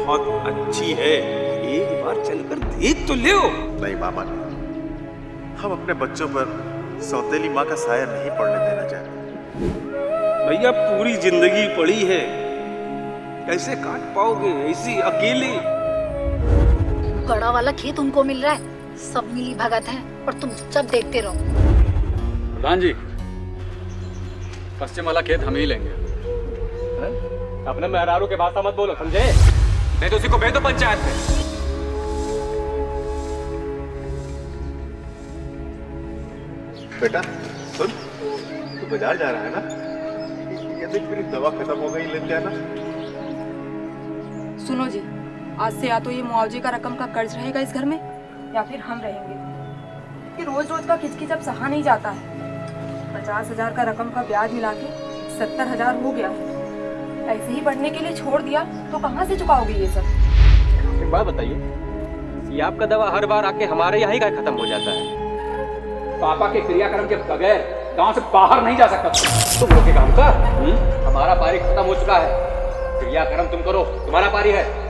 बहुत अच्छी है, एक बार चलकर देख तो ले। नहीं मामा, हम अपने बच्चों पर सौतेली माँ का साया नहीं पड़ने देना चाहते। भैया पूरी जिंदगी पड़ी है, कैसे काट पाओगे ऐसी अकेले? गड़ा वाला खेत उनको मिल रहा है, सब मिली भगत है और तुम चुपचाप देखते रहो। प्रधान जी, पश्चिम वाला खेत हम ही लेंगे। अपने मेहरारू के भाषा मत बोलो, समझे? नहीं तो उसी को भेज दो पंचायत में। बेटा सुन, तू बाजार जा रहा है ना, ये देख मेरी दवा खत्म हो गई, लेते आना। सुनो जी, आज से या तो ये मुआवजे का रकम का कर्ज रहेगा इस घर में, या फिर हम रहेंगे। कि रोज रोज का खिचखिच अब सहा नहीं जाता है। 50,000 का रकम का ब्याज मिला के 70,000 हो गया। ऐसे ही बढ़ने के लिए छोड़ दिया तो कहाँ से चुकाओगे ये सब? एक बात बताइए, ये आपका दवा हर बार आके हमारे यहाँ ही का खत्म हो जाता है। पापा के क्रियाक्रम के बगैर गांव से बाहर नहीं जा सकता तुम लोग के काम का। हमारा पारी खत्म हो चुका है, क्रियाक्रम तुम करो, तुम्हारा पारी है।